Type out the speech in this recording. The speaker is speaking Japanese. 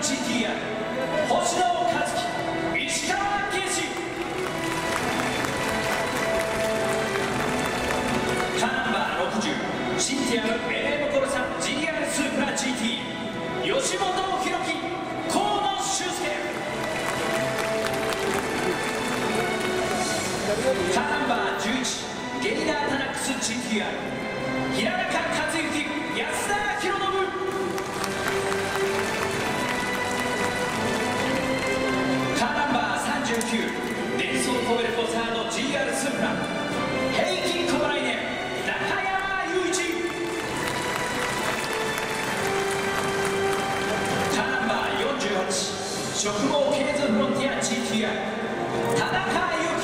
GTR 星野一樹、石川圭司。カーナンバー60シンティアム LM コルサ GR スープラ GT 吉本弘樹、河野俊介。カーナンバー11ゲイナータナックス GTR 平中克之、安田博信。カーナンバー39デンソーコベルコサード GR スープラ平均小払いで中山雄一。カーナンバー48食毛ケーズフロンティア GTR 田中裕